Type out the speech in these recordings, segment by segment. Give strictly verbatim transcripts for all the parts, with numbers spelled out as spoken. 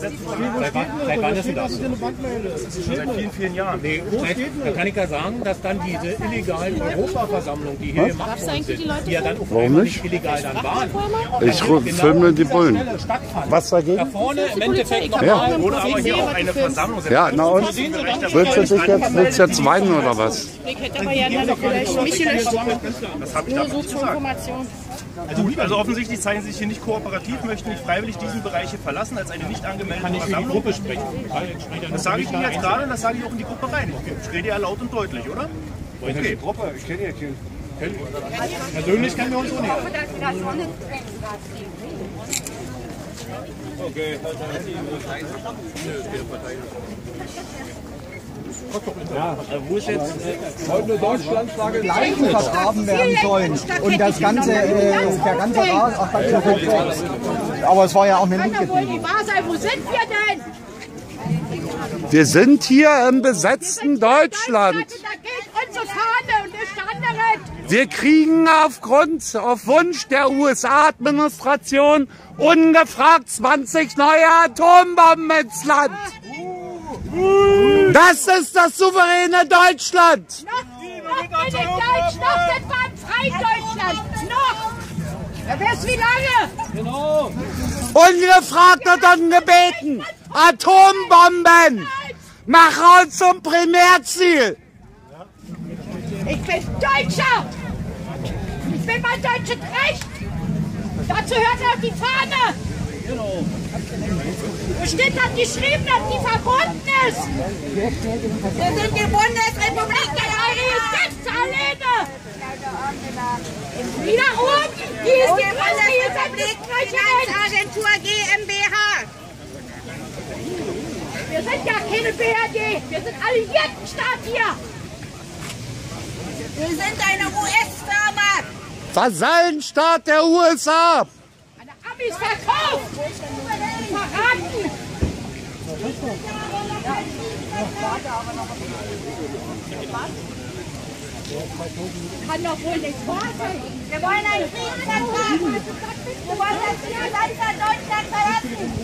Gesetzen sagen. Seit wann, seit wann ist denn das? Seit vielen, vielen Jahren. Nee, da kann ich ja sagen, dass dann diese illegalen Europaversammlungen, die hier gemacht worden sind, die ja dann auf einmal nicht illegal dann waren. Ich filme die Bullen. Was dagegen? Da vorne im Endeffekt noch Ja. mal, Oder aber hier auch eine Versammlung. Ja, na und? Willst du dich jetzt, willst du jetzt weinen oder was? Ich hätte aber ja noch vielleicht mich gelöscht. Das habe ich Nur damit so nicht zur gesagt. Information. Gut, also offensichtlich zeigen Sie sich hier nicht kooperativ, möchten nicht freiwillig diesen Bereich hier verlassen als eine nicht angemeldete kann ich für die Versammlung. Gruppe sprechen. Das sage ich Ihnen jetzt gerade und das sage ich auch in die Gruppe rein. Ich rede ja laut und deutlich, oder? Okay. Gruppe, ich kenne ja keinen. Persönlich kennen wir uns auch nicht. Okay. Ja, wo ist jetzt... Heute eine Deutschlandflagge Leichen vergraben werden sollen. Und das ganze, äh, der ganze Rat, ach, das ist okay. Aber es war ja auch eine Kann doch wohl Linkgetrie. nicht wahr sein. Wo sind wir denn? Wir sind hier im besetzten Deutschland. Da geht unsere Fahne und nichts anderes. Wir kriegen aufgrund, auf Wunsch der U S A-Administration ungefragt zwanzig neue Atombomben ins Land. Das ist das souveräne Deutschland. Noch, noch bin ich Deutsch, noch sind wir im freien Deutschland. Noch. Ja, wer ist wie lange? Ungefragt und ungebeten. Atombomben. Mach uns zum Primärziel. Ich bin Deutscher. Ich bin mein deutsches Recht. Dazu hört auch die Fahne. Wo steht das geschrieben, dass die verbunden ist? Wir sind die Bundesrepublik der Gesetzesalene. Wieder oben. Die ist die Bundesrepublik Agentur GmbH. Wir sind ja keine B R D. Wir sind Alliiertenstaat hier. Wir sind eine U S-Firma. Vasallenstaat der U S A. Eine Amis verkauft. Verraten. Kann doch wohl nicht wahr sein. Wir wollen einen Friedensantrag. Wir wollen das Land Deutschland verlassen.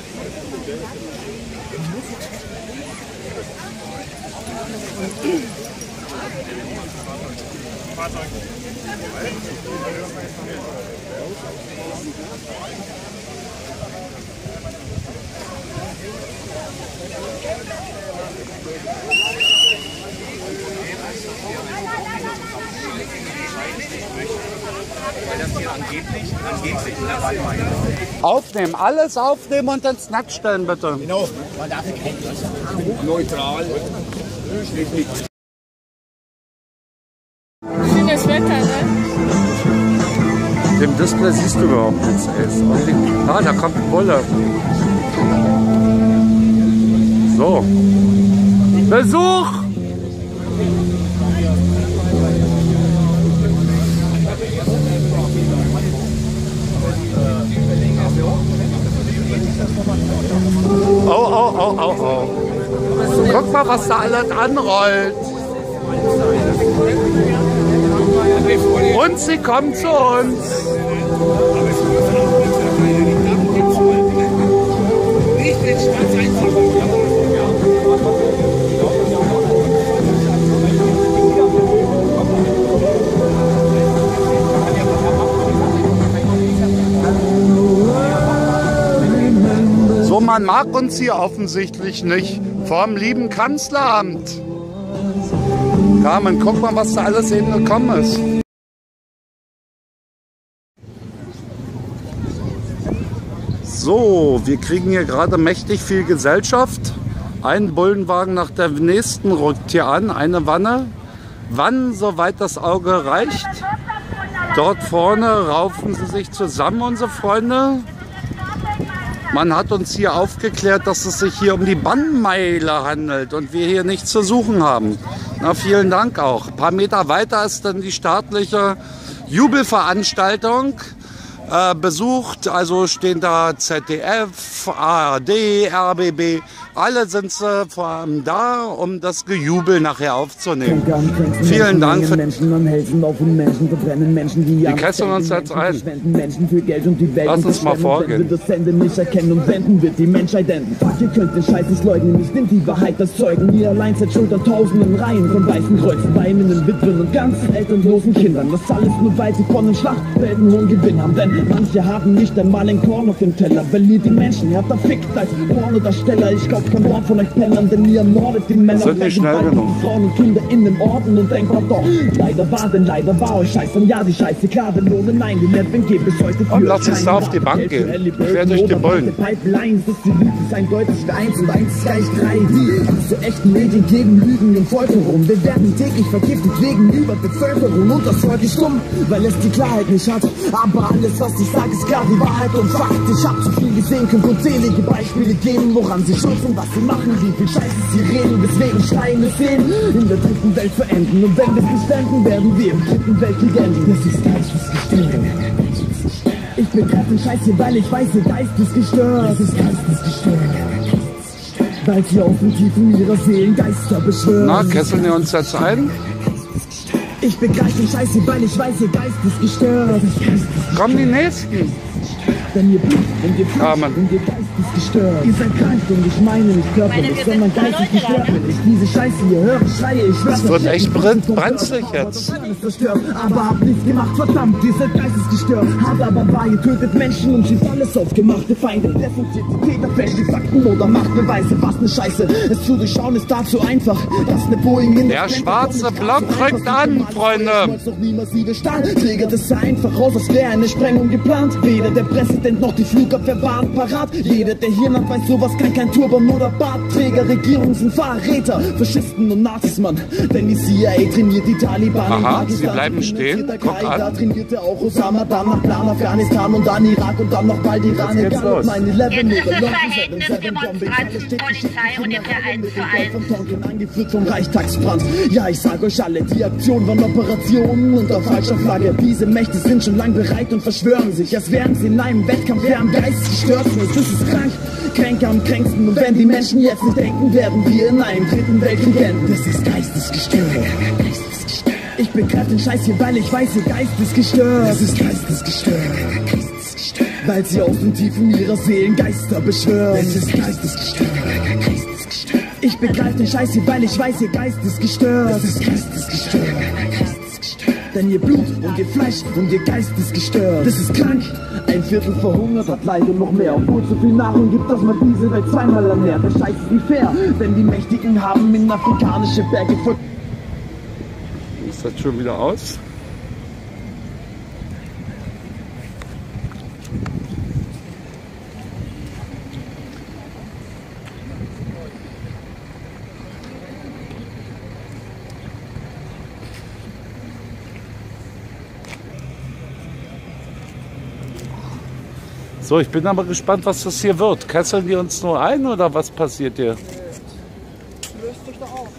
Aufnehmen, alles aufnehmen und ins Netz stellen, bitte. Genau, man darf kein neutral. Schönes Wetter, ne? Dem Display siehst du überhaupt nichts. Ey. Ah, da kommt ein Bulle. So. Besuch! Oh, oh, oh, oh, oh. Guck mal, was da alles anrollt. Und sie kommen zu uns. So, man mag uns hier offensichtlich nicht. Vorm lieben Kanzleramt. Carmen, guck mal, was da alles eben gekommen ist. So, wir kriegen hier gerade mächtig viel Gesellschaft. Ein Bullenwagen nach der nächsten rückt hier an, eine Wanne. Wann, soweit das Auge reicht. Dort vorne raufen sie sich zusammen, unsere Freunde. Man hat uns hier aufgeklärt, dass es sich hier um die Bannmeile handelt und wir hier nichts zu suchen haben. Na, vielen Dank auch. Ein paar Meter weiter ist dann die staatliche Jubelveranstaltung. äh, besucht. Also stehen da Z D F, A R D, R B B. Alle sind sie vor allem da, um das Gejubel nachher aufzunehmen. Vielen Dank für die kesseln uns jetzt ein. Lass uns mal vorgehen. Wird die Menschheit enden. Ihr könnt den Scheiß nicht leugnen, ich bin die Wahrheit, das Zeugen. Ihr allein seid schuld an tausenden Reihen von weißen Kreuzen, weinenden Witwen und ganz elternlosen Kindern. Das alles nur, weil sie von den Schlachtfelden hohen Gewinn haben. Denn manche haben nicht einmal ein Korn auf dem Teller. Verliert die Menschen, ihr habt da fickt als Pornodarsteller. Ich glaub kein Wort von euch Pennern, denn ihr mordet die Männer. Sind nicht schnell genug. Frauen und Kinder in den Orten und denkt mal doch. Leider war, denn leider war euch scheiße. Und ja, die Scheiße, klar, denn ohne nein, die Nerven gebe ich heute für. Und lass uns da auf die Bank gehen. Quer durch die Bullen. Pipelines, das die Lüge ist eindeutig für eins und eins ist gleich drei. Die zu echten Medien geben Lügen und Folterung. Wir werden täglich vergiftet wegen Überbevölkerung und das Volk ist stumm, weil es die Klarheit nicht hat. Aber alles, was ich sage, ist klar, die Wahrheit und Fakt. Ich hab zu viel gesehen, könnt unzählige Beispiele geben, woran sie schuld sind, was sie machen, wie viel Scheiße sie reden, weswegen schreien wir sehen, in der dritten Welt verenden. Und wenn wir es nicht wenden, werden wir im dritten Weltkrieg enden. Das ist geistesgestört. Ich begreife den Scheiß hier, weil ich weiß, ihr Geist ist gestört. Das ist geistesgestört. Weil sie aus den Tiefen ihrer Seelen Geister beschwören. Na, kesseln wir uns jetzt ein? Ich begreife den Scheiß hier, weil ich weiß, ihr Geist ist gestört. Kommen die Nächsten. Wenn ihr Blut und ihr Blut und ihr Geist ist gestört. Ihr seid krank und ich meine nicht körperlich, sondern Geist ist gestört. Wenn ich diese Scheiße hier höre, schreie ich. Es wird echt brenzlig jetzt. Aber habt nichts gemacht, verdammt, ihr seid geistesgestört. Hart aber wahr, ihr tötet Menschen und schießt alles auf gemachte Feinde. Desinfiziert die Täter, fälscht die Fakten oder macht Beweise. Was ne Scheiße, es zu durchschauen ist dazu einfach. Dass ne Boeing in der schwarze Block rückt an, Freunde. Träger das sah einfach aus, als wäre eine Sprengung geplant. Weder der Präsident noch die Flugabwehr waren parat. Jeder, der hier nach weiß, sowas kann kein Turban oder Bartträger. Regierungen sind Verräter, Faschisten und Nazis, Mann. Denn die C I A trainiert die Taliban. Aha, sie bleiben stehen. Guck an. Da trainierte auch Osama, dann nach Plan Afghanistan und dann Irak und dann noch bald Iran. Jetzt los. Jetzt ist Verhältnis Demonstranten, Polizei und der eins zu eins. Angeführt vom Reichstagsbrand. Ja, ich sag euch alle, die Aktion waren Operationen unter falscher Flagge. Diese Mächte sind schon lang bereit und verschwören sich, als wären sie in einem Wettkampf, wer am Geist gestört ist. Das ist krank, Kränker am kränksten. Und wenn die Menschen jetzt nicht denken, werden wir in einem dritten Weltkrieg enden. Das ist geistesgestört. Ich begreife den Scheiß hier, weil ich weiß, ihr Geist ist gestört. Das ist geistesgestört. Weil sie aus den Tiefen ihrer Seelen Geister beschwören. Das ist geistesgestört. Ich begreife den Scheiß hier, weil ich weiß, ihr Geist ist gestört. Das ist geistesgestört. Denn ihr Blut und ihr Fleisch und ihr Geist ist gestört. Das ist krank. Ein Viertel verhungert, hat leider noch mehr. Obwohl es so viel Nahrung gibt, dass man diese Welt zweimal ernährt. Der Scheiß ist nicht fair, denn die Mächtigen haben in afrikanische Berge voll. Ist das schon wieder aus? So, ich bin aber gespannt, was das hier wird. Kesseln die uns nur ein oder was passiert hier? Löst dich doch auf.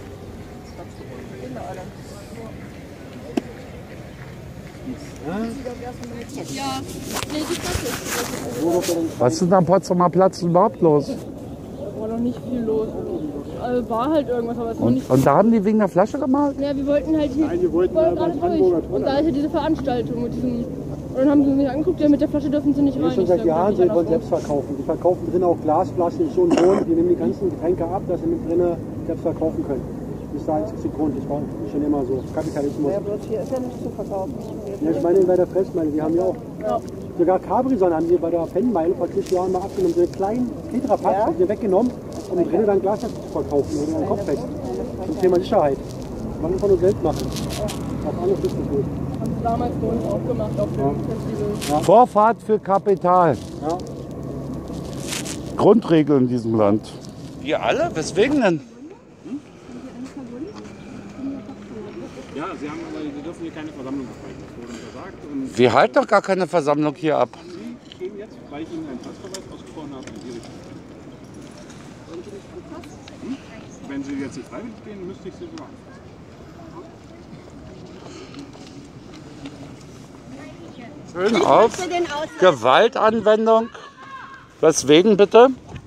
Ja, nee, die Platte. Was ist denn am Potsdamer Platz überhaupt los? War noch nicht viel los. Also war halt irgendwas, aber es war Und, nicht. und da haben die wegen der Flasche gemalt? Ja, wir wollten halt hier. Nein, wir wollten gerade durch. Und da ist ja diese Veranstaltung mit diesem. Und dann haben sie sich angeguckt, ja, mit der Flasche dürfen sie nicht rein. Schon seit Jahren, sie wollen selbst verkaufen. Die verkaufen drin auch Glasflaschen, so und so. Die nehmen die ganzen Getränke ab, dass sie mit drinnen selbst verkaufen können. Das ist der einzige Grund. Das war schon immer so. Kapitalismus. Ja, bloß hier ist ja nichts zu verkaufen. Ja, ich meine, bei der Fressmeile, die haben ja auch. Ja. Sogar Capri-Sonne haben die bei der Fanmeile vor zig Jahren mal abgenommen. So einen kleinen Tetrapack ja. haben sie weggenommen, um drinnen dann Glasflaschen zu verkaufen oder einen Kopf fest. Zum Thema Sicherheit. Man kann nur Geld machen. Auch alles ist nicht gut. Haben es damals bei uns auch gemacht auf dem ja. Festival. Ja. Vorfahrt für Kapital. Ja. Grundregel in diesem Land. Wir alle? Weswegen denn? Ja, Sie haben aber, Sie dürfen hier keine Versammlung abhalten. Das wurde untersagt. Und Wir halten doch gar keine Versammlung hier ab. Sie gehen jetzt, weil ich Ihnen einen Passverweis ausgesprochen habe, in die Richtung. Hm? Wenn Sie jetzt nicht freiwillig gehen, müsste ich Sie sogar anfassen. Schön auf Gewaltanwendung. Weswegen bitte?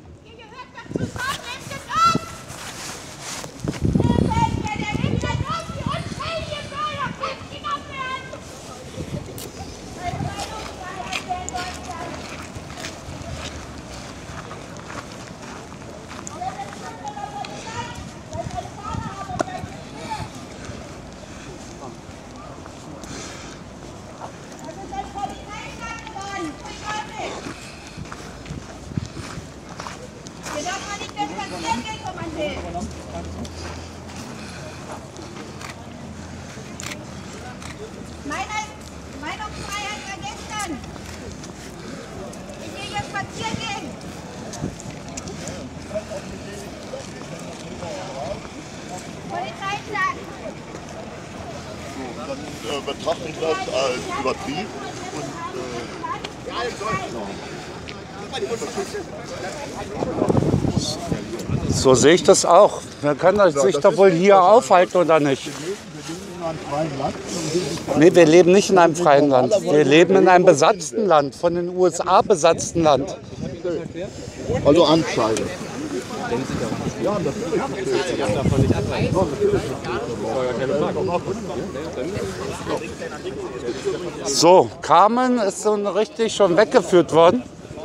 Meinungsfreiheit vergessen. Ich gehe jetzt spazieren gehen. Polizeistadt. Dann äh, betrachte ich das als übertrieben und äh, So sehe ich das auch. Man kann sich doch wohl hier aufhalten oder nicht? Nee, wir leben nicht in einem freien Land. Wir leben in einem besatzten Land, von den U S A besatzten Land. Also Anzeige. So, Carmen ist so richtig schon weggeführt worden.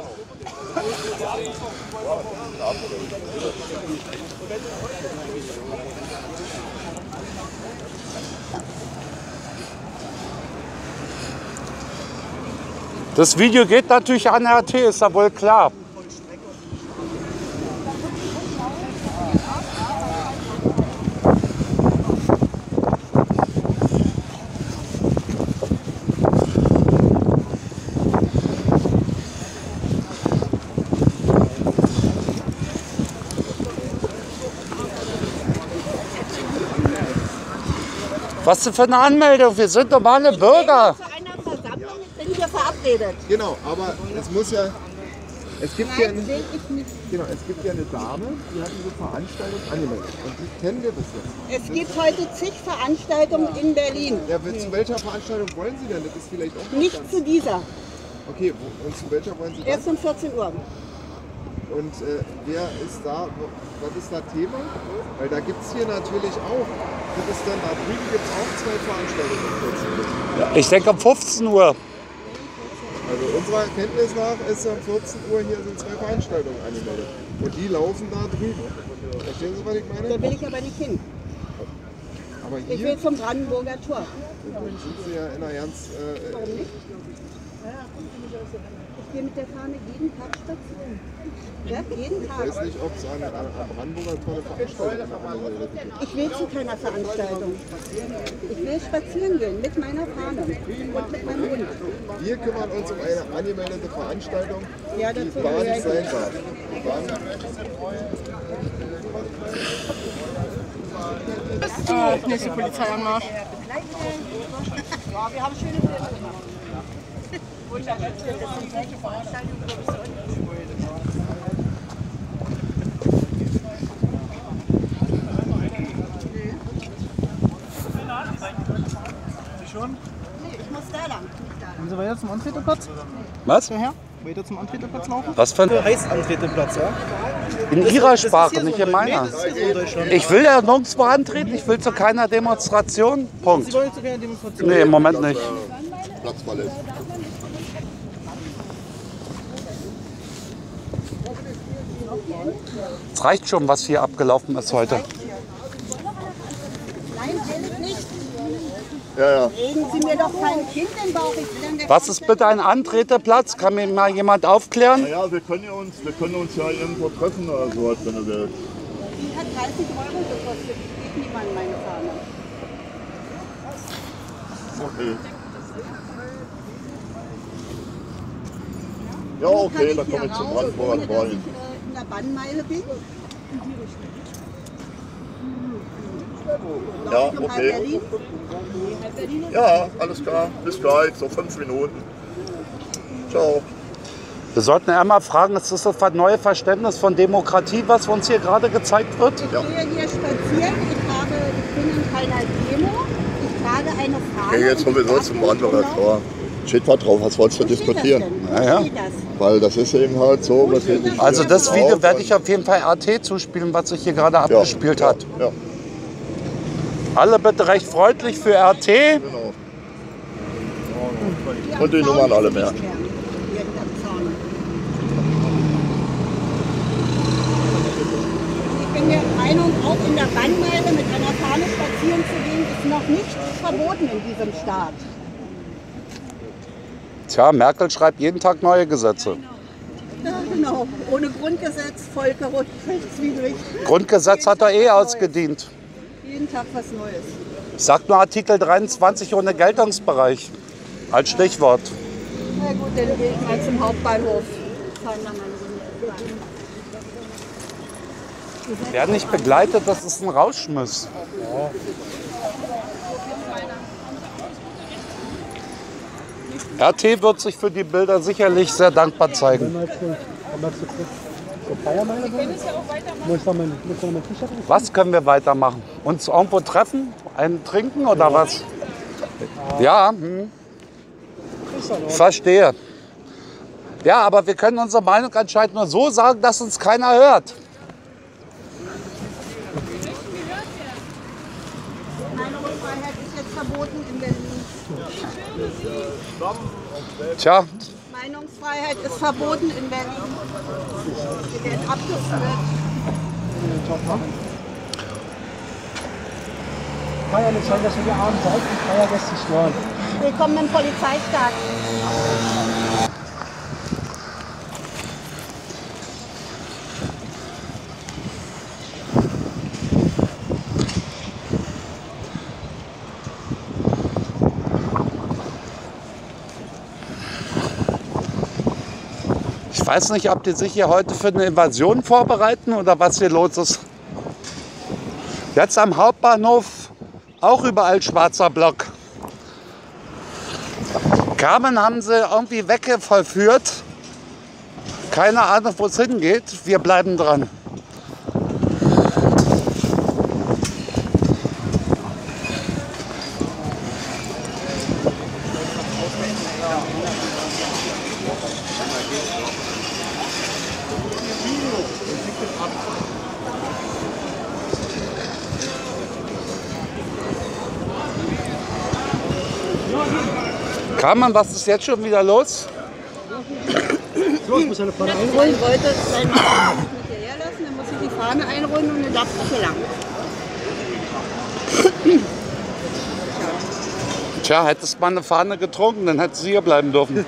Das Video geht natürlich an R T, ist ja wohl klar. Was denn für eine Anmeldung? Wir sind normale Bürger. Sind wir verabredet. Genau, aber es muss ja, es gibt ja, eine, genau, es gibt ja eine Dame, die hat diese Veranstaltung angemeldet und die kennen wir bis jetzt. Es gibt heute zig Veranstaltungen in Berlin. Ja, zu welcher Veranstaltung wollen Sie denn? Das ist vielleicht auch nicht ganz zu dieser. Okay, wo, und zu welcher wollen Sie? Erst um vierzehn Uhr. Und äh, wer ist da, was ist da Thema? Weil da gibt es hier natürlich auch, das ist dann, da drüben gibt es auch zwei Veranstaltungen um vierzehn Uhr. Ich denke um fünfzehn Uhr. Also unserer Kenntnis nach ist um vierzehn Uhr hier sind zwei Veranstaltungen angemeldet. Und die laufen da drüben. Verstehen Sie, was ich meine? Da will ich aber nicht hin. Aber hier? Ich will zum Brandenburger Tor. Dann sind Sie ja in einer ganz... Äh, Warum nicht? Ich gehe mit der Fahne jeden Tag spazieren. Ja, jeden Tag. Ich weiß nicht, ob es an, an, an Brandenburger Tor eine Veranstaltung gibt. Ich will zu keiner Veranstaltung. Ich will spazieren gehen mit meiner Fahne und mit meinem Hund. Wir kümmern uns um eine angemeldete Veranstaltung, ja, die gar nicht sein darf. Das ist die nächste Polizeianmarsch. Ja, wir haben schöne Bilder gemacht. Wunderschön. Das sind solche Veranstaltungen, wo es so Schon? Nee, ich muss da lang. Gehen Sie weiter zum Antreteplatz? Was? Daher? Weiter zum Antreteplatz laufen? Was für ein heißt Antreteplatz, ja? In Ihrer Sprache, nicht in meiner. Ich will ja nirgendwo antreten, ich will zu keiner Demonstration. Punkt. Sie wollen zu keiner Demonstration? Nee, im Moment nicht. Platz verlässt. Es reicht schon, was hier abgelaufen ist heute. Nein, ehrlich nicht. Ja, ja. Reden Sie mir doch kein Kind im Bauch. Ich will an der Was ist bitte ein Antreteplatz? Kann mir mal jemand aufklären? Naja, wir können, ja uns, wir können uns ja irgendwo treffen oder sowas, wenn du willst. Die hat dreißig Euro gekostet. Ich gebe niemandem meine Fahne. Okay. Ja, okay, dann komme ich zum Brandenburger Tor hin. In der Bannmeile bin. Ja, okay. Ja, alles klar. Bis gleich, so fünf Minuten. Ciao. Wir sollten einmal fragen, ist das das neue Verständnis von Demokratie, was uns hier gerade gezeigt wird? Ich gehe hier spazieren, ich, trage, ich bin in keiner Demo, ich trage eine Fahne. Okay, jetzt sowieso zum Brandenburger Tor. Steht was drauf, was wolltest du diskutieren? Naja. Weil das ist eben halt so, was hätte ich Also hier das Video drauf werde ich auf jeden Fall R T zuspielen, was sich hier gerade abgespielt ja, hat. Ja. Alle bitte recht freundlich für R T. Genau. Und die Nummern alle merken. Ich bin der Meinung, auch in der Bannmeile mit einer Fahne spazieren zu gehen, ist noch nicht verboten in diesem Staat. Tja, Merkel schreibt jeden Tag neue Gesetze. Ja, genau. Ohne Grundgesetz, völkerrechtswidrig. Grundgesetz hat er eh ausgedient. Jeden Tag was Neues. Sagt nur Artikel dreiundzwanzig ohne Geltungsbereich. Als Stichwort. Na gut, dann gehe ich mal zum Hauptbahnhof. Fahren dann mal eine Runde. Wer nicht begleitet, das ist ein Rauschmiss. R T wird sich für die Bilder sicherlich sehr dankbar zeigen. Was können wir weitermachen? Uns irgendwo treffen? Einen trinken oder was? Ja, hm. Verstehe. Ja, aber wir können unsere Meinung anscheinend nur so sagen, dass uns keiner hört. Meinungsfreiheit ist jetzt verboten in Berlin. Tja. Meinungsfreiheit ist verboten in Berlin. Sie werden abgeführt. Feiern ist sein, dass wir die Armen seid und Feiergäste stören. Willkommen im Polizeistaat. Ich weiß nicht, ob die sich hier heute für eine Invasion vorbereiten oder was hier los ist. Jetzt am Hauptbahnhof auch überall schwarzer Block. Carmen haben sie irgendwie weggevollführt. Keine Ahnung, wo es hingeht. Wir bleiben dran. Carmen, was ist jetzt schon wieder los? So, ich muss eine Fahne einrollen. Ich wollte seinen Mann nicht hierher lassen, dann muss ich die Fahne einrollen und dann darf ich hier lang. Tja, hättest du mal eine Fahne getrunken, dann hättest du hier bleiben dürfen.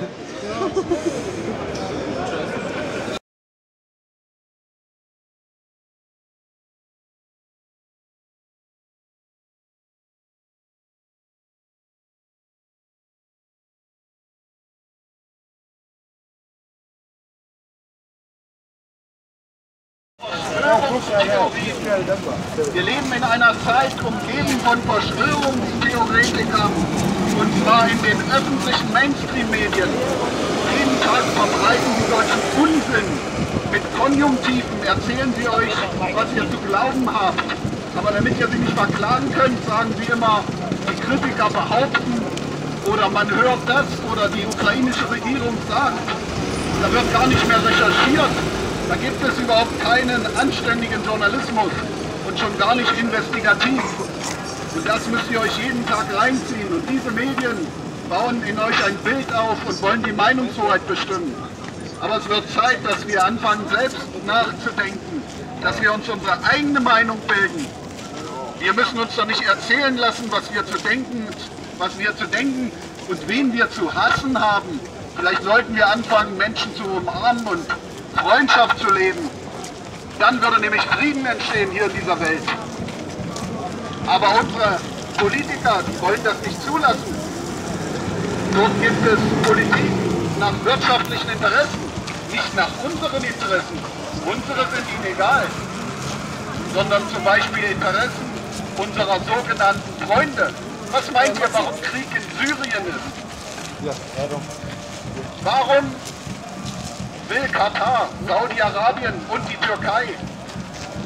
Wir leben in einer Zeit umgeben von Verschwörungstheoretikern, und zwar in den öffentlichen Mainstream-Medien. Jeden Tag verbreiten sie solchen Unsinn. Mit Konjunktiven erzählen sie euch, was ihr zu glauben habt. Aber damit ihr sie nicht verklagen könnt, sagen sie immer, die Kritiker behaupten oder man hört das oder die ukrainische Regierung sagt. Da wird gar nicht mehr recherchiert. Da gibt es überhaupt keinen anständigen Journalismus und schon gar nicht investigativ. Und das müsst ihr euch jeden Tag reinziehen. Und diese Medien bauen in euch ein Bild auf und wollen die Meinungshoheit bestimmen. Aber es wird Zeit, dass wir anfangen, selbst nachzudenken, dass wir uns unsere eigene Meinung bilden. Wir müssen uns doch nicht erzählen lassen, was wir zu denken, was wir zu denken und wen wir zu hassen haben. Vielleicht sollten wir anfangen, Menschen zu umarmen und Freundschaft zu leben. Dann würde nämlich Frieden entstehen hier in dieser Welt. Aber unsere Politiker, die wollen das nicht zulassen. Dort gibt es Politik nach wirtschaftlichen Interessen, nicht nach unseren Interessen. Unsere sind ihnen egal, sondern zum Beispiel Interessen unserer sogenannten Freunde. Was meint ihr, warum Krieg in Syrien ist? Warum will Katar, Saudi-Arabien und die Türkei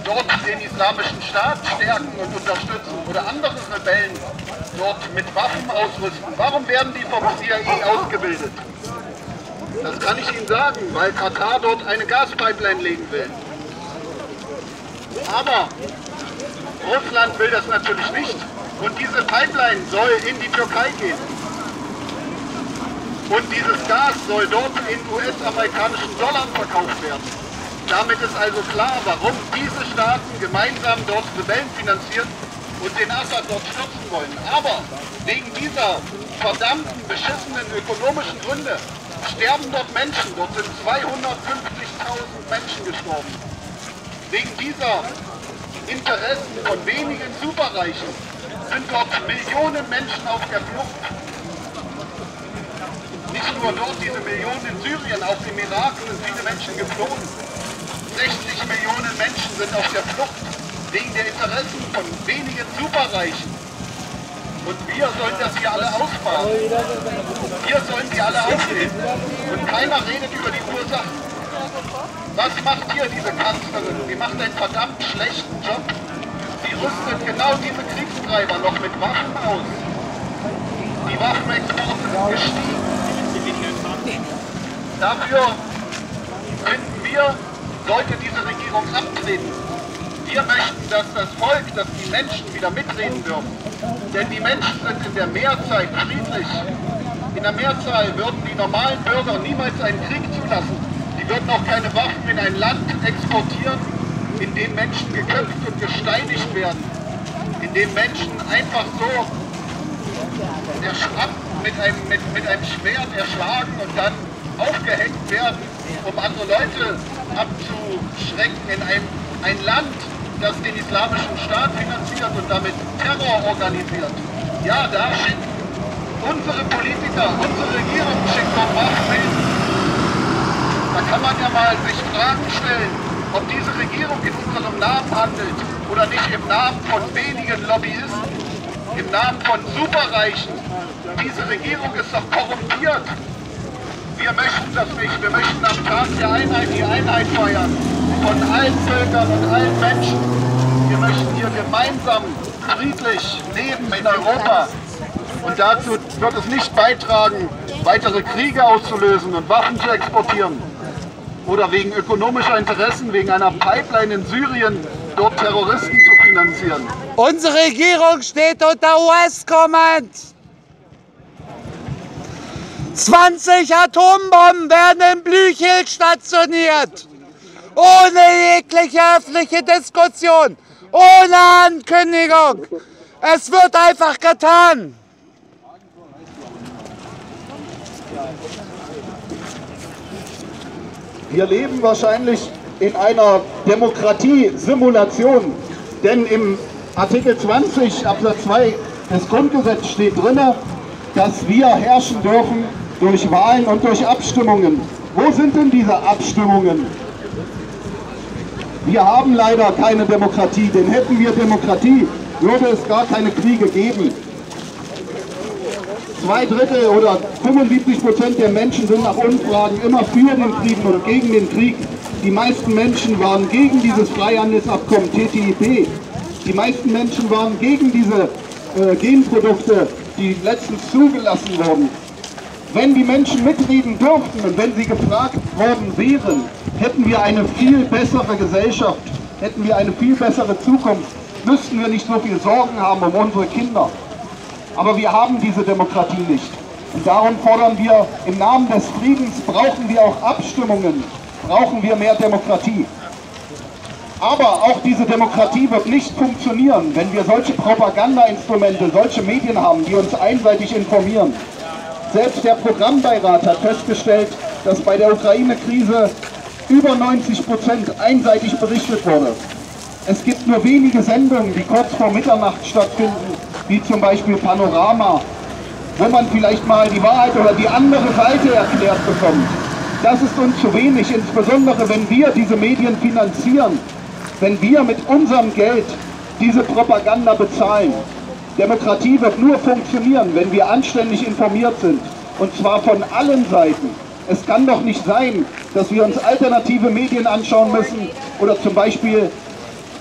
dort den islamischen Staat stärken und unterstützen oder andere Rebellen dort mit Waffen ausrüsten? Warum werden die vom C I A ausgebildet? Das kann ich Ihnen sagen, weil Katar dort eine Gaspipeline legen will. Aber Russland will das natürlich nicht. Und diese Pipeline soll in die Türkei gehen. Und dieses Gas soll dort in U S-amerikanischen Dollar verkauft werden. Damit ist also klar, warum diese Staaten gemeinsam dort Rebellen finanzieren und den Assad dort stürzen wollen. Aber wegen dieser verdammten, beschissenen ökonomischen Gründe sterben dort Menschen. Dort sind zweihundertfünfzigtausend Menschen gestorben. Wegen dieser Interessen von wenigen Superreichen sind dort Millionen Menschen auf der Flucht. Nicht nur dort, diese Millionen in Syrien, auch im Irak sind viele Menschen geflohen. sechzig Millionen Menschen sind auf der Flucht wegen der Interessen von wenigen Superreichen. Und wir sollen das hier alle ausbaden. Wir sollen die alle aufnehmen. Und keiner redet über die Ursachen. Was macht hier diese Kanzlerin? Die macht einen verdammt schlechten Job. Sie rüstet genau diese Kriegstreiber noch mit Waffen aus. Die Waffenexporte sind gestiegen. Dafür finden wir, sollte diese Regierung abtreten. Wir möchten, dass das Volk, dass die Menschen wieder mitreden dürfen. Denn die Menschen sind in der Mehrzahl friedlich. In der Mehrzahl würden die normalen Bürger niemals einen Krieg zulassen. Die würden auch keine Waffen in ein Land exportieren, in dem Menschen geköpft und gesteinigt werden. In dem Menschen einfach so mit einem, mit, mit einem Schwert erschlagen und dann aufgehängt werden, um andere Leute abzuschrecken in ein, ein Land, das den islamischen Staat finanziert und damit Terror organisiert. Ja, da schicken unsere Politiker, unsere Regierung schickt doch Waffen hin. Da kann man ja mal sich Fragen stellen, ob diese Regierung in unserem Namen handelt oder nicht im Namen von wenigen Lobbyisten, im Namen von Superreichen. Diese Regierung ist doch korrumpiert. Wir möchten das nicht. Wir möchten am Tag der Einheit die Einheit feiern. Von allen Völkern und allen Menschen. Wir möchten hier gemeinsam friedlich leben in Europa. Und dazu wird es nicht beitragen, weitere Kriege auszulösen und Waffen zu exportieren. Oder wegen ökonomischer Interessen, wegen einer Pipeline in Syrien, dort Terroristen zu finanzieren. Unsere Regierung steht unter U S-Kommand. zwanzig Atombomben werden in Blüchel stationiert. Ohne jegliche öffentliche Diskussion. Ohne Ankündigung. Es wird einfach getan. Wir leben wahrscheinlich in einer Demokratiesimulation, denn im Artikel zwanzig Absatz zwei des Grundgesetzes steht drin, dass wir herrschen dürfen durch Wahlen und durch Abstimmungen. Wo sind denn diese Abstimmungen? Wir haben leider keine Demokratie, denn hätten wir Demokratie, würde es gar keine Kriege geben. Zwei Drittel oder fünfundsiebzig Prozent der Menschen sind nach Umfragen immer für den Frieden und gegen den Krieg. Die meisten Menschen waren gegen dieses Freihandelsabkommen T T I P. Die meisten Menschen waren gegen diese äh, Genprodukte, die letztens zugelassen wurden. Wenn die Menschen mitreden dürften und wenn sie gefragt worden wären, hätten wir eine viel bessere Gesellschaft, hätten wir eine viel bessere Zukunft, müssten wir nicht so viel Sorgen haben um unsere Kinder. Aber wir haben diese Demokratie nicht. Und darum fordern wir, im Namen des Friedens brauchen wir auch Abstimmungen, brauchen wir mehr Demokratie. Aber auch diese Demokratie wird nicht funktionieren, wenn wir solche Propagandainstrumente, solche Medien haben, die uns einseitig informieren. Selbst der Programmbeirat hat festgestellt, dass bei der Ukraine-Krise über neunzig Prozent einseitig berichtet wurde. Es gibt nur wenige Sendungen, die kurz vor Mitternacht stattfinden, wie zum Beispiel Panorama, wo man vielleicht mal die Wahrheit oder die andere Seite erklärt bekommt. Das ist uns zu wenig, insbesondere wenn wir diese Medien finanzieren, wenn wir mit unserem Geld diese Propaganda bezahlen. Demokratie wird nur funktionieren, wenn wir anständig informiert sind, und zwar von allen Seiten. Es kann doch nicht sein, dass wir uns alternative Medien anschauen müssen oder zum Beispiel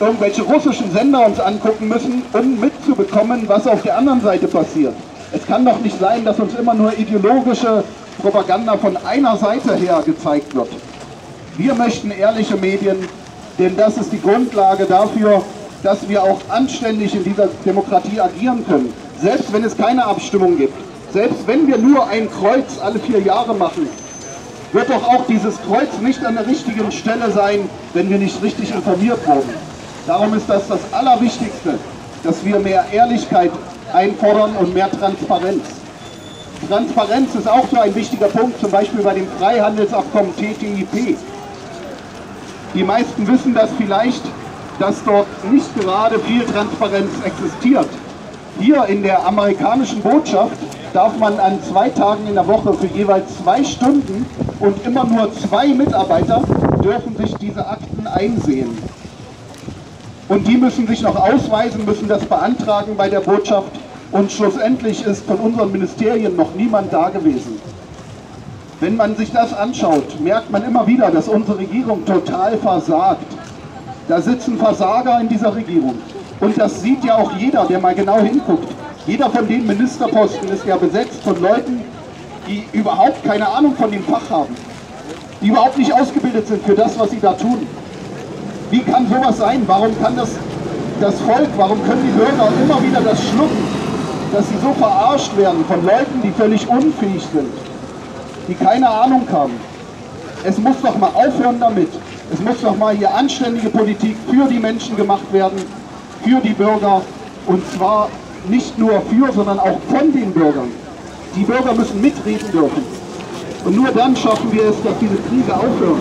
irgendwelche russischen Sender uns angucken müssen, um mitzubekommen, was auf der anderen Seite passiert. Es kann doch nicht sein, dass uns immer nur ideologische Propaganda von einer Seite her gezeigt wird. Wir möchten ehrliche Medien, denn das ist die Grundlage dafür, dass wir auch anständig in dieser Demokratie agieren können. Selbst wenn es keine Abstimmung gibt, selbst wenn wir nur ein Kreuz alle vier Jahre machen, wird doch auch dieses Kreuz nicht an der richtigen Stelle sein, wenn wir nicht richtig informiert wurden. Darum ist das das Allerwichtigste, dass wir mehr Ehrlichkeit einfordern und mehr Transparenz. Transparenz ist auch so ein wichtiger Punkt, zum Beispiel bei dem Freihandelsabkommen T T I P. Die meisten wissen das vielleicht, dass dort nicht gerade viel Transparenz existiert. Hier in der amerikanischen Botschaft darf man an zwei Tagen in der Woche für jeweils zwei Stunden und immer nur zwei Mitarbeiter dürfen sich diese Akten einsehen. Und die müssen sich noch ausweisen, müssen das beantragen bei der Botschaft und schlussendlich ist von unseren Ministerien noch niemand da gewesen. Wenn man sich das anschaut, merkt man immer wieder, dass unsere Regierung total versagt. Da sitzen Versager in dieser Regierung. Und das sieht ja auch jeder, der mal genau hinguckt. Jeder von den Ministerposten ist ja besetzt von Leuten, die überhaupt keine Ahnung von dem Fach haben. Die überhaupt nicht ausgebildet sind für das, was sie da tun. Wie kann sowas sein? Warum kann das, das Volk, warum können die Bürger immer wieder das schlucken, dass sie so verarscht werden von Leuten, die völlig unfähig sind, die keine Ahnung haben? Es muss doch mal aufhören damit. Es muss doch mal hier anständige Politik für die Menschen gemacht werden, für die Bürger, und zwar nicht nur für, sondern auch von den Bürgern. Die Bürger müssen mitreden dürfen. Und nur dann schaffen wir es, dass diese Kriege aufhören.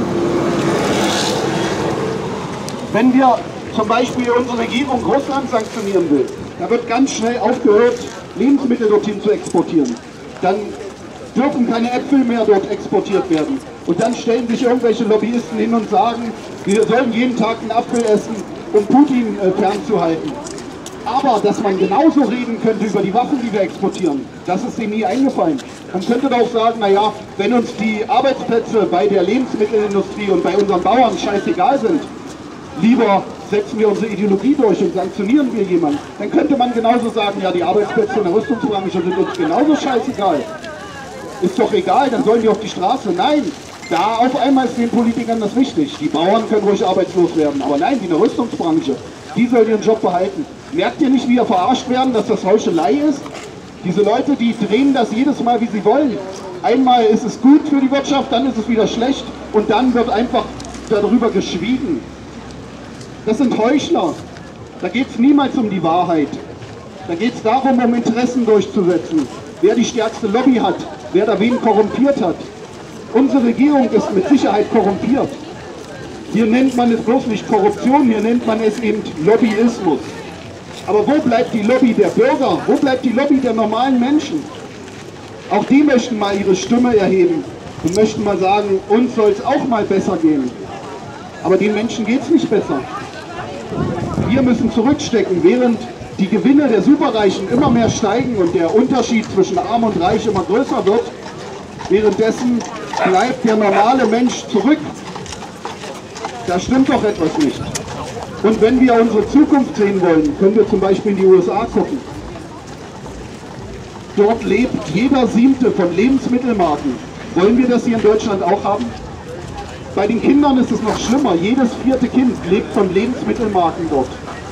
Wenn wir zum Beispiel unsere Regierung Russland sanktionieren will, da wird ganz schnell aufgehört, Lebensmittel dorthin zu exportieren. Dann dürfen keine Äpfel mehr dort exportiert werden. Und dann stellen sich irgendwelche Lobbyisten hin und sagen, wir sollen jeden Tag einen Apfel essen, um Putin äh, fernzuhalten. Aber dass man genauso reden könnte über die Waffen, die wir exportieren, das ist denen nie eingefallen. Man könnte doch sagen, naja, wenn uns die Arbeitsplätze bei der Lebensmittelindustrie und bei unseren Bauern scheißegal sind, lieber setzen wir unsere Ideologie durch und sanktionieren wir jemanden. Dann könnte man genauso sagen, ja, die Arbeitsplätze in der Rüstungsbranche sind uns genauso scheißegal. Ist doch egal, dann sollen die auf die Straße. Nein, da auf einmal ist den Politikern das wichtig. Die Bauern können ruhig arbeitslos werden, aber nein, die in der Rüstungsbranche, die sollen ihren Job behalten. Merkt ihr nicht, wie ihr verarscht werden, dass das Heuchelei ist? Diese Leute, die drehen das jedes Mal, wie sie wollen. Einmal ist es gut für die Wirtschaft, dann ist es wieder schlecht und dann wird einfach darüber geschwiegen. Das sind Heuchler. Da geht es niemals um die Wahrheit. Da geht es darum, um Interessen durchzusetzen. Wer die stärkste Lobby hat, wer da wen korrumpiert hat. Unsere Regierung ist mit Sicherheit korrumpiert. Hier nennt man es bloß nicht Korruption, hier nennt man es eben Lobbyismus. Aber wo bleibt die Lobby der Bürger? Wo bleibt die Lobby der normalen Menschen? Auch die möchten mal ihre Stimme erheben und möchten mal sagen, uns soll es auch mal besser gehen. Aber den Menschen geht es nicht besser. Wir müssen zurückstecken, während die Gewinne der Superreichen immer mehr steigen und der Unterschied zwischen Arm und Reich immer größer wird. Währenddessen bleibt der normale Mensch zurück. Da stimmt doch etwas nicht. Und wenn wir unsere Zukunft sehen wollen, können wir zum Beispiel in die U S A gucken. Dort lebt jeder Siebte von Lebensmittelmarken. Wollen wir das hier in Deutschland auch haben? Bei den Kindern ist es noch schlimmer. Jedes vierte Kind lebt von Lebensmittelmarken dort.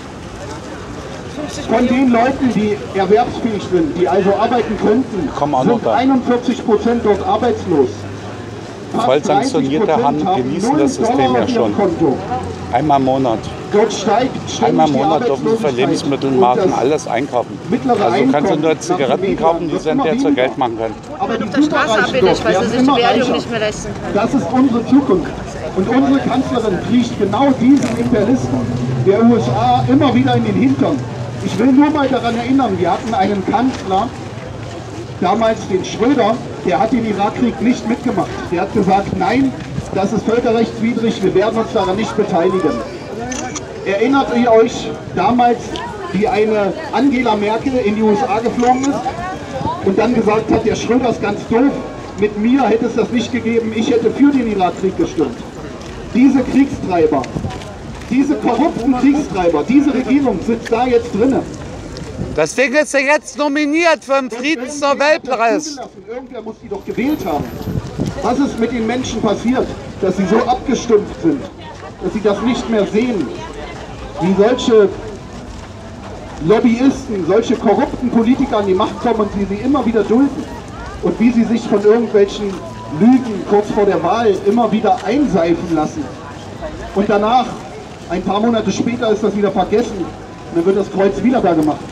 Von den Leuten, die erwerbsfähig sind, die also arbeiten könnten, sind einundvierzig Prozent dort arbeitslos. Voll sanktionierte haben, genießen das System ja schon. Einmal im Monat. Einmal im Monat dürfen sie für Lebensmittelmarken alles einkaufen. Also kannst du nur Zigaretten kaufen, die sie hinterher zu Geld machen können. Aber die auf der Straße abbillig, weil sie sich die Beerdigung nicht mehr leisten können. Das ist unsere Zukunft. Und unsere Kanzlerin kriecht genau diesen Imperialisten der U S A immer wieder in den Hintern. Ich will nur mal daran erinnern, wir hatten einen Kanzler, damals den Schröder, der hat den Irakkrieg nicht mitgemacht. Der hat gesagt, nein, das ist völkerrechtswidrig, wir werden uns daran nicht beteiligen. Erinnert ihr euch damals, wie eine Angela Merkel in die U S A geflogen ist und dann gesagt hat, der Schröder ist ganz doof, mit mir hätte es das nicht gegeben, ich hätte für den Irakkrieg gestimmt. Diese Kriegstreiber, Diese korrupten Kriegstreiber, diese Regierung sitzt da jetzt drinne. Deswegen ist er jetzt nominiert für den Friedensnobelpreis. Irgendwer muss die doch gewählt haben. Was ist mit den Menschen passiert, dass sie so abgestumpft sind, dass sie das nicht mehr sehen, wie solche Lobbyisten, solche korrupten Politiker an die Macht kommen und sie sie immer wieder dulden und wie sie sich von irgendwelchen Lügen kurz vor der Wahl immer wieder einseifen lassen. Und danach, ein paar Monate später, ist das wieder vergessen und dann wird das Kreuz wieder da gemacht.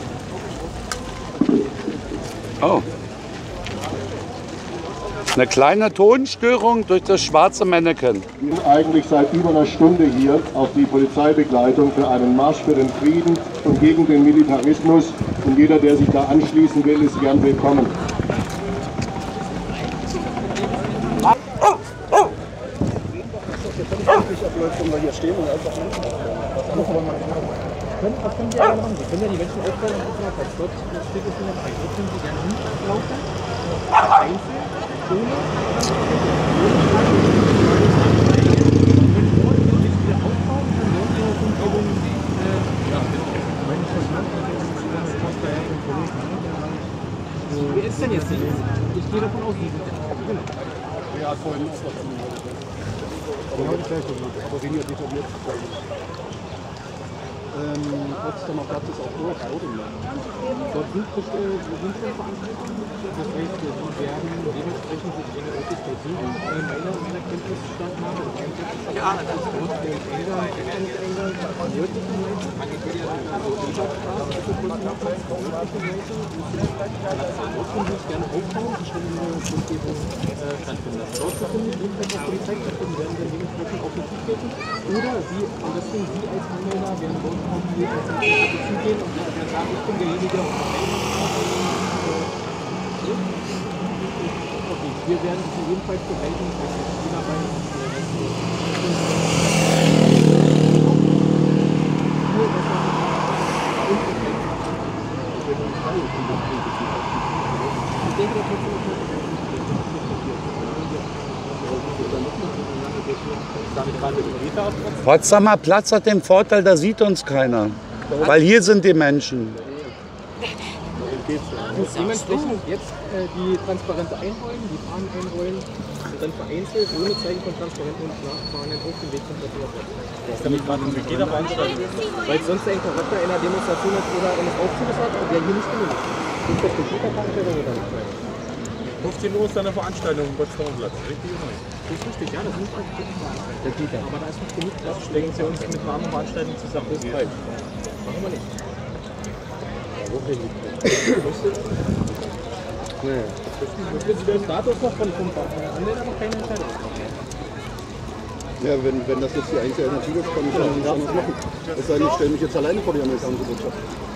Oh. Eine kleine Tonstörung durch das schwarze Mannequin. Wir sind eigentlich seit über einer Stunde hier auf die Polizeibegleitung für einen Marsch für den Frieden und gegen den Militarismus. Und jeder, der sich da anschließen will, ist gern willkommen. Was können Sie ja machen? Sie können ja die Menschen aufstellen und gucken, was dort steht, ist Nummer drei. Wo können Sie gerne hinlaufen? Einzeln, ohne. Wer ist denn jetzt hier? Ich gehe davon aus, Sie sind ja. Ja, vorhin ist das. Genau die gleiche, aber weniger detailliert. Ähm, Potsdamer Platz ist auch nur Autobahn. Dort sind, äh, sind schon Veranstaltungen. Das heißt, sie werden dementsprechend sich enge Örtlichkeit suchen. Äh, meiner, meiner Kenntnisstand nach, oder Kenntnisstand ja, das ist dort der Eingang, Eingang, am nördlichen Seite, also Eberstraße, also Potsdamer Platz, auf der nördlichen Seite. Dort können Sie sich gerne aufbauen, die schon in der Umgebung äh, stattfinden lassen. Dort befinden sich jedenfalls auf Polizei stattfinden, werden dann dementsprechend auf den Tisch treten. Oder Sie, und deswegen Sie als Anmelder werden dort die als Anmelder zugehen und werden sagen, ich bin derjenige, okay, wir werden Sie jedenfalls bereiten, dass Sie dabei ich denke, das wird Potsdamer Platz hat den Vorteil, da sieht uns keiner. Weil hier sind die Menschen. Dementsprechend jetzt äh, die Transparente einrollen, die Fahnen einrollen und dann vereinzelt ohne Zeichen von Transparenten und Nachfahnen auf den Weg zum Platz. Das ist damit gerade mit jeder Veranstaltung. Weil sonst ein Charakter einer Demonstration hat oder eines Aufzuges hat, aber der hier nicht genügt. Ist das Computerveranstaltung oder nicht? fünfzehn Uhr ist dann eine Veranstaltung im Potsdamer Platz, richtig oder nicht? Das ist richtig, ja, das ist nicht der geht ja. Aber da ist nicht genug Platz. Stecken Sie uns mit einer anderen Veranstaltung zusammen. Das ist falsch. Machen wir nicht. Nee. Das ist der Status noch von vom Anmelder noch keine Entscheidung. Ja, wenn, wenn das jetzt die einzige Alternative ist, kann ich das nicht anders machen. Es sei denn, ich stelle mich jetzt alleine vor die amerikanische Botschaft.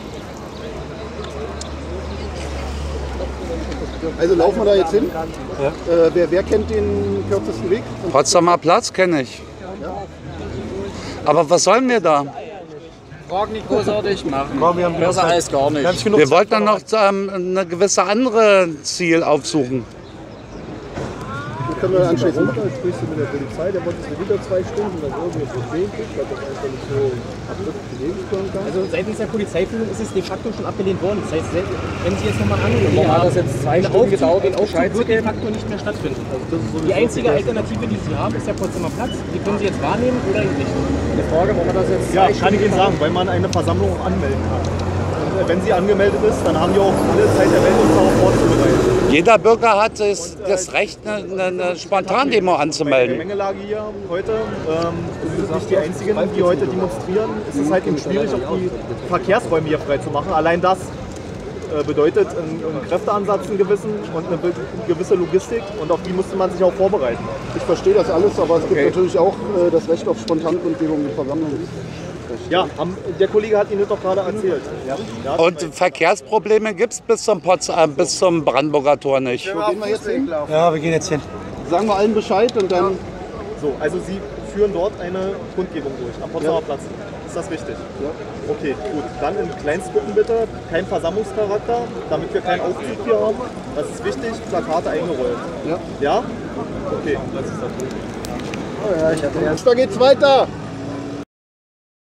Also laufen wir da jetzt hin. Ja. Äh, wer, wer kennt den kürzesten Weg? Potsdamer Platz kenne ich. Ja. Aber was sollen wir da? Frag nicht großartig machen. Ja, wir haben besser als gar nicht. Wir wollten dann noch ähm, eine gewisse andere Ziel aufsuchen. Das können wir anschließen. Dann sprichst du mit der Polizei, der wollte es wieder zwei Stunden, dann irgendwie so sehen kriegt, weil das einfach nicht so abrupt gelegen kann. Also seitens der Polizeiführung ist es de facto schon abgelehnt worden. Das heißt, wenn Sie jetzt nochmal angehen, ja, hat das jetzt zwei Stunden gedauert, den Aufzug wird de facto nicht mehr stattfinden. Also die einzige Alternative, die Sie haben, ist der Potsdamer Platz. Die können Sie jetzt wahrnehmen oder eben nicht. Die Frage, ob man das jetzt ja, kann ich Ihnen sagen, weil man eine Versammlung auch anmelden kann. Und wenn sie angemeldet ist, dann haben wir auch alle Zeit der Welt, uns darauf vorzubereiten. Jeder Bürger hat das, das Recht, eine, eine Spontandemo anzumelden. Die Gemengelage hier heute, ähm, wir sind nicht die Einzigen, die heute demonstrieren. Es ist halt eben schwierig, auch die Verkehrsräume hier frei zu machen. Allein das äh, bedeutet einen, einen Kräfteansatz, einen gewissen und eine gewisse Logistik und auf die musste man sich auch vorbereiten. Ich verstehe das alles, aber es gibt okay. natürlich auch äh, das Recht auf Spontankundgebung mit Versammlung. Ja, haben, der Kollege hat Ihnen das doch gerade erzählt. Ja. Ja, und Verkehrsprobleme gibt es bis zum, äh, bis zum Brandenburger Tor nicht. Wo gehen wir jetzt hin? Ja, wir gehen jetzt hin. Sagen wir allen Bescheid und dann... So, also Sie führen dort eine Kundgebung durch, am Potsdamer ja. Platz. Ist das richtig? Ja. Okay, gut. Dann in Kleinstgruppen bitte, kein Versammlungscharakter, damit wir keinen Aufzug hier haben. Das ist wichtig, Plakate eingerollt. Ja? Ja? Okay, das ist das. Oh ja, ich hatte erst... Da geht's weiter!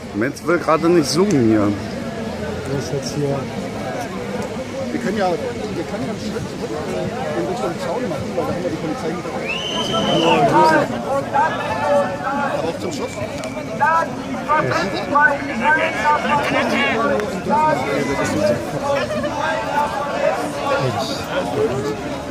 Mensch will gerade nicht zoomen hier. Das ist jetzt hier. Wir können ja, wir können ja einen Schritt zurück in Richtung Zaun machen, weil da haben wir die Polizei nicht dabei. Aber auch zum Schluss. Ja.